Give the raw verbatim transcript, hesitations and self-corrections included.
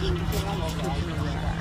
ยิงที่ว่าเราถูกเลย